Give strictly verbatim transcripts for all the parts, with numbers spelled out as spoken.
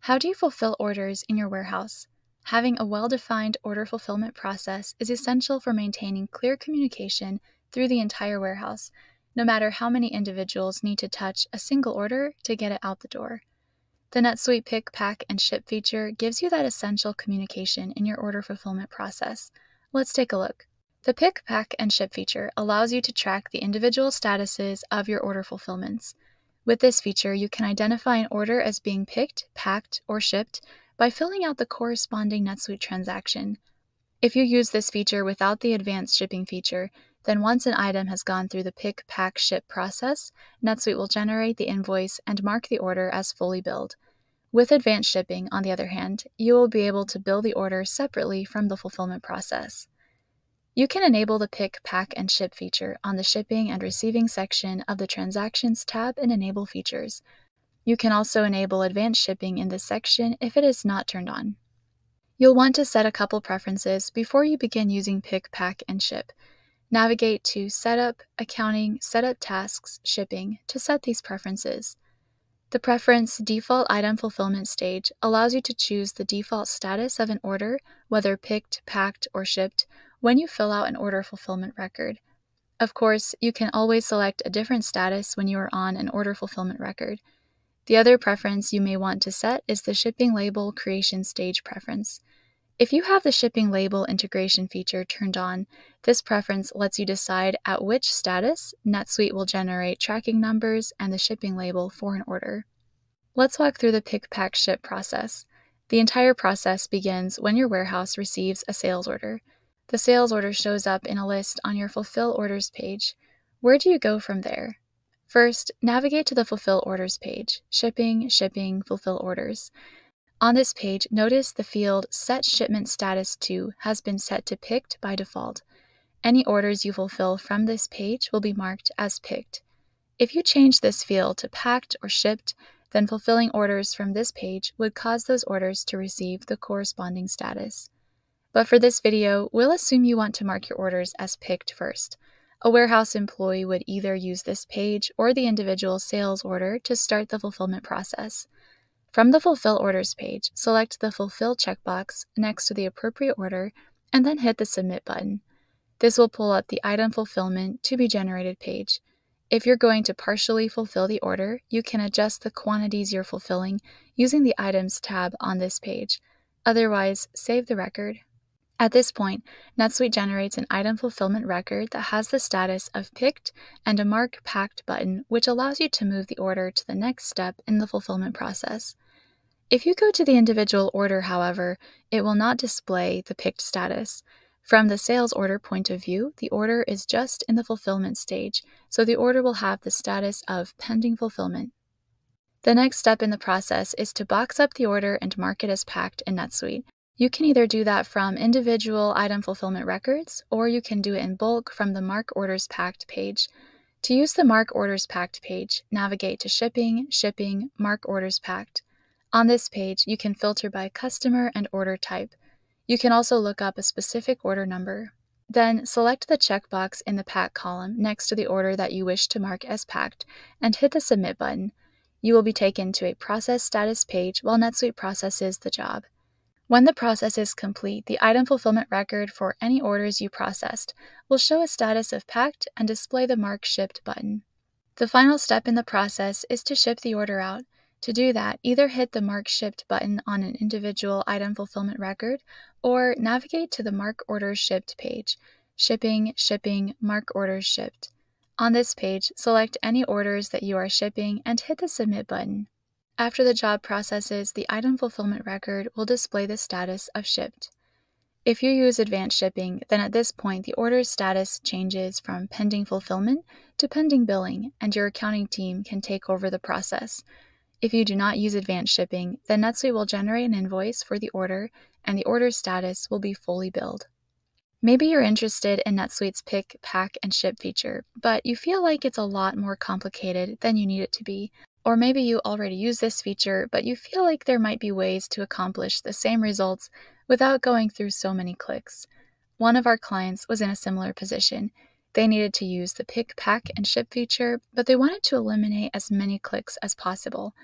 How do you fulfill orders in your warehouse? Having a well-defined order fulfillment process is essential for maintaining clear communication through the entire warehouse, no matter how many individuals need to touch a single order to get it out the door. The NetSuite Pick, Pack, and Ship feature gives you that essential communication in your order fulfillment process. Let's take a look. The Pick, Pack, and Ship feature allows you to track the individual statuses of your order fulfillments. With this feature, you can identify an order as being picked, packed, or shipped by filling out the corresponding NetSuite transaction. If you use this feature without the advanced shipping feature, then once an item has gone through the pick, pack, ship process, NetSuite will generate the invoice and mark the order as fully billed. With advanced shipping, on the other hand, you will be able to bill the order separately from the fulfillment process. You can enable the Pick, Pack, and Ship feature on the Shipping and Receiving section of the Transactions tab in Enable Features. You can also enable advanced shipping in this section if it is not turned on. You'll want to set a couple preferences before you begin using Pick, Pack, and Ship. Navigate to Setup, Accounting, Setup Tasks, Shipping to set these preferences. The Preference Default Item Fulfillment stage allows you to choose the default status of an order, whether picked, packed, or shipped, when you fill out an order fulfillment record. Of course, you can always select a different status when you are on an order fulfillment record. The other preference you may want to set is the Shipping Label Creation Stage preference. If you have the Shipping Label Integration feature turned on, this preference lets you decide at which status NetSuite will generate tracking numbers and the shipping label for an order. Let's walk through the Pick, Pack, Ship process. The entire process begins when your warehouse receives a sales order. The sales order shows up in a list on your Fulfill Orders page. Where do you go from there? First, navigate to the Fulfill Orders page, Shipping, Shipping, Fulfill Orders. On this page, notice the field Set Shipment Status To has been set to Picked by default. Any orders you fulfill from this page will be marked as picked. If you change this field to Packed or Shipped, then fulfilling orders from this page would cause those orders to receive the corresponding status. But for this video, we'll assume you want to mark your orders as picked first. A warehouse employee would either use this page or the individual sales order to start the fulfillment process. From the Fulfill Orders page, select the Fulfill checkbox next to the appropriate order and then hit the Submit button. This will pull up the Item Fulfillment to be generated page. If you're going to partially fulfill the order, you can adjust the quantities you're fulfilling using the Items tab on this page. Otherwise, save the record. At this point, NetSuite generates an item fulfillment record that has the status of picked and a Mark Packed button, which allows you to move the order to the next step in the fulfillment process. If you go to the individual order, however, it will not display the picked status. From the sales order point of view, the order is just in the fulfillment stage, so the order will have the status of pending fulfillment. The next step in the process is to box up the order and mark it as packed in NetSuite. You can either do that from individual item fulfillment records, or you can do it in bulk from the Mark Orders Packed page. To use the Mark Orders Packed page, navigate to Shipping, Shipping, Mark Orders Packed. On this page, you can filter by customer and order type. You can also look up a specific order number. Then select the checkbox in the Pack column next to the order that you wish to mark as packed and hit the Submit button. You will be taken to a Process Status page while NetSuite processes the job. When the process is complete, the item fulfillment record for any orders you processed will show a status of packed and display the Mark Shipped button. The final step in the process is to ship the order out. To do that, either hit the Mark Shipped button on an individual item fulfillment record or navigate to the Mark Orders Shipped page, Shipping, Shipping, Mark Orders Shipped. On this page, select any orders that you are shipping and hit the Submit button. After the job processes, the item fulfillment record will display the status of shipped. If you use advanced shipping, then at this point the order's status changes from pending fulfillment to pending billing, and your accounting team can take over the process. If you do not use advanced shipping, then NetSuite will generate an invoice for the order, and the order's status will be fully billed. Maybe you're interested in NetSuite's Pick, Pack, and Ship feature, but you feel like it's a lot more complicated than you need it to be. Or maybe you already use this feature, but you feel like there might be ways to accomplish the same results without going through so many clicks. One of our clients was in a similar position. They needed to use the Pick, Pack, and Ship feature, but they wanted to eliminate as many clicks as possible.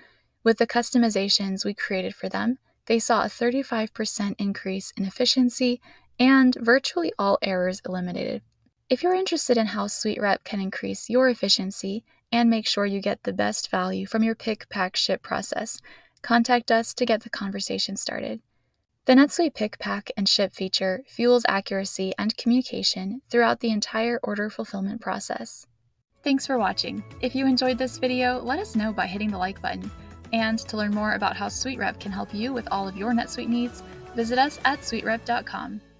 With the customizations we created for them, they saw a thirty-five percent increase in efficiency and virtually all errors eliminated. If you're interested in how SuiteRep can increase your efficiency and make sure you get the best value from your pick, pack, ship process, contact us to get the conversation started. The NetSuite Pick, Pack, and Ship feature fuels accuracy and communication throughout the entire order fulfillment process. Thanks for watching. If you enjoyed this video, let us know by hitting the like button. And to learn more about how SuiteRep can help you with all of your NetSuite needs, visit us at suite rep dot com.